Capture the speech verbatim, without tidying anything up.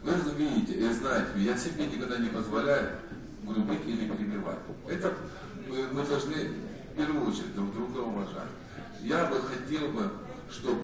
Вы видите, и знаете, я себе никогда не позволяю грубить или перебивать. Это мы должны в первую очередь друг друга уважать. Я бы хотел бы, чтобы